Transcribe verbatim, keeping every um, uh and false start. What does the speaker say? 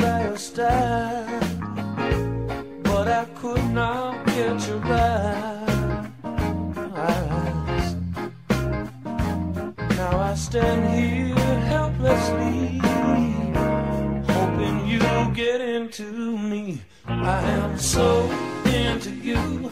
by your style, but I could not get your eyes. Now I stand here helplessly, hoping you get into me. I am so into you,